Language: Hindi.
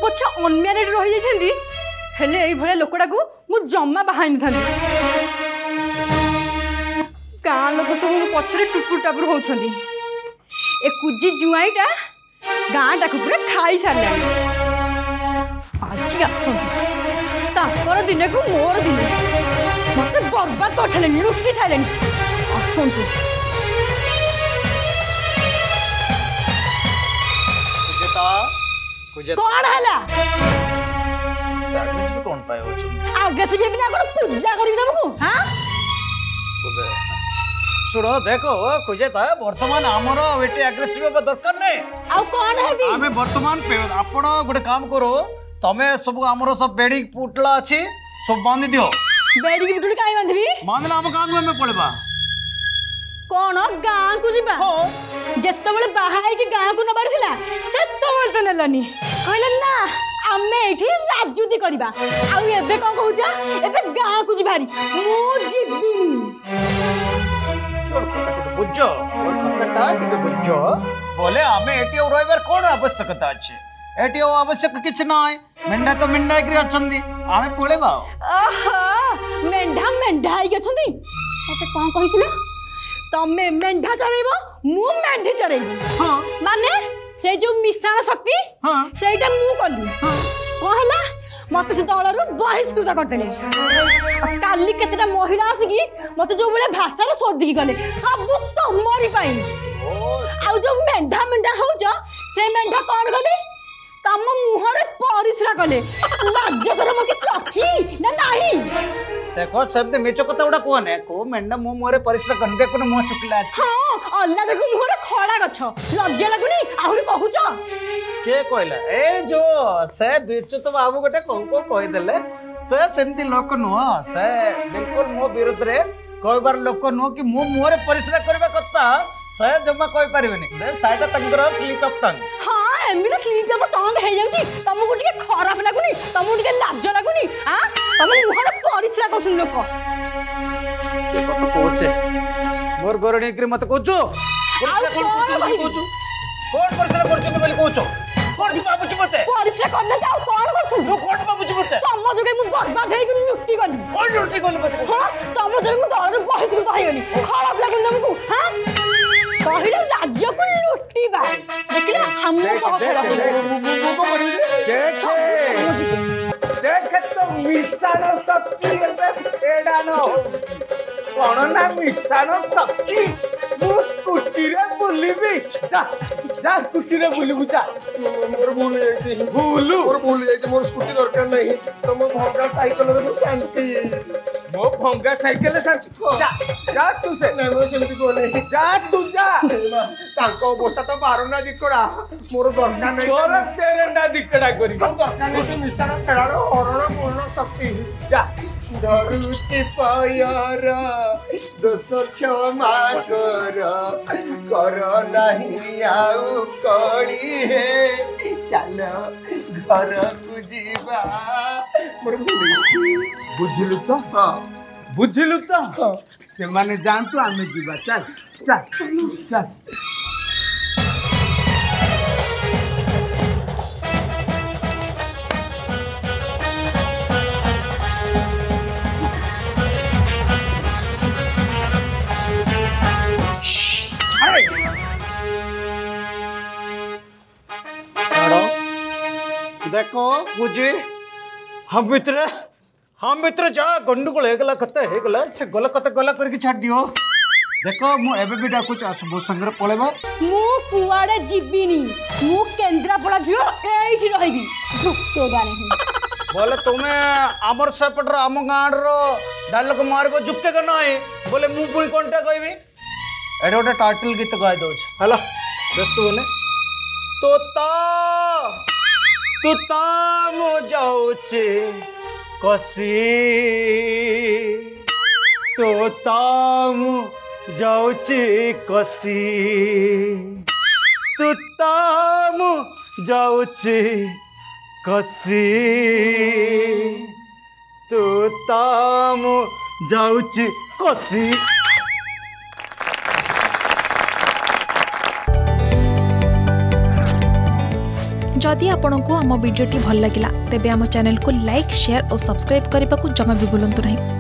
पछे अनम्यारिड रही जाइथंदी हेले एई भले लोकड़ा को मु जम्मा बहाई नथंदी गाँ लोक सब पछरे टुपुर टापुर होउछंदी ए कुजी जुआईटा गाँ टाकू पूरा खाई सारलानी आज आसंतु ताकर दिन को मोर दिन मत बर्बाद कर सारे लुटी सारे आसंतु कौन है कौन पाए आगे से भी पूजा करी तुमको हाँ शुण देखो कुजेता वर्तमान आमर एटे एग्रेसिव दरकार नहीं आउ कौन है भी आमे वर्तमान आपण गोटे काम करो तमे सब आमर सब बेड़ी पुटला अछि सब बांधी दियो बेड़ी की पुटली काई बांधबी बांधला हम गांव में पळबा कौन गाँ को जीवा जेते बळे बाहाई की गाँ को नबार थिला सेते बळे तो नेलनी कहले ना आमे एठी राजूती करबा आउ एबे कोन कहूजा एबे गाँ को जीवारी मु जीबिनी और कथटा टिके बुझो बोले आमे एटी रहबार कोन आवश्यकता अछि एटी आवश्यक किछ नाय मेंढा तो मेंढा एकरी अछंदी आमे पळेबा आहा मेंढा मेंढा आई अछंदी मते कोन कहिथिला तमे मेंढा चरेबो मु मेंढी चरेबो हां माने से जो मिश्रण शक्ति हां सेटा मु कली कहला मते से दलरु बहिष्कृत करतले काली केतेटा महिला आसिकी मते जो बेले भाषा रे सोधी गले सब तमरी पाई आ जो मेंढा मेंढा हो जा से मेंढा कोन गले तम मुहरे परिश्रा कले लाजसर म किछ अछि ना नाही देखो शब्द मेचो कथा उडा कोन है को मेंढा मु मोरे परिश्रा कन देखो न मुह सुकला अछि हां अल्लाह देखो मुहरे खड़ा गछ लज्जा लागुनी आहुरी कहूछ के कहला ए जो से बिचुत बाबू गोटे को कहि देले से सेमती लोक नो से बिल्कुल मो विरुद्ध रे कहबार लोक नो कि मु मोरे परिश्रा करबा कथा से जम्मा कहि परिबेनी दे साइड तंगर स्लिप ऑफ टंग हां एमिति स्लिप ऑफ टंग हे जाउची तमको टिके खराब लागुनी तमको टिके लाज लागुनी हां तम मुहरे परिश्रा करछन लोक के कत कोचे मोर गरणी के मत कोचो कोन परिश्रा करछन बोली कोचो कोन बाबूजी मते परिश्रा करने जाओ कोन करछु तो कोन बाबूजी मते तम जगे मु बर्बाद हे गनी लुटी गनी कोन लुटी गनी मते हां तम जगे मु दर बहिष्कृत हे गनी खराब लागुन तुमको हां कहिले राज्य को लुटीबा देखिला हम को खेला देख तो मिशान शक्ति एडा न कोन ना मिशान शक्ति मु स्कूटी रे बुलिबी जा जा स्कूटी रे बुलिबू जा मोर भूल जाई मोर स्कूटी दरकार नहीं तो मो भंगा साइकिल रे शांति मो भंगा साइकिल रे शांति जा जा तू से नहीं मो सेमती को नहीं जा तू जा तांको अवस्था तो बारुना दिकड़ा मोर दरकार नहीं तोर सेरेंडा दिकड़ा करी दरकार नहीं से मिशान खेलार हरण पूर्ण शक्ति जा धरुचि पायर दोष क्षमा कर नहीं आउ कली हे चल घर को जीवा मोर बुझलु तो हां बुझलु तो से माने जानतो आमे जीवा चल चल चल देखो बुझे हम मित्र जा गंडगोल हेगला कते हेगला से गला कते गला करके छाड़ दियो देखो मु एबे भी डाकू चास बो संगर पळेबा मु कुआडे जिबिनी मु केंद्रापड़ा झियो एठी रहिबी झुकेगा नहीं बोले तुमे आमर सेपटर आम गाँड रो डायलॉग मारबो झुकेगा नहीं बोले मु पुणी कोनटा कहबी एडे गोटे टाइटल गीत गाय दोछ हला व्यस्त होने तोता मो जाउचे कसी तोता मो जाउचे कसी तोता मो जाउचे कसी तोता मो जाउचे कसी जदि आपंक आम भिडी भल लगा तेब आम चैनल को लाइक शेयर और सब्सक्राइब करने को जमा भी भूलु नहीं।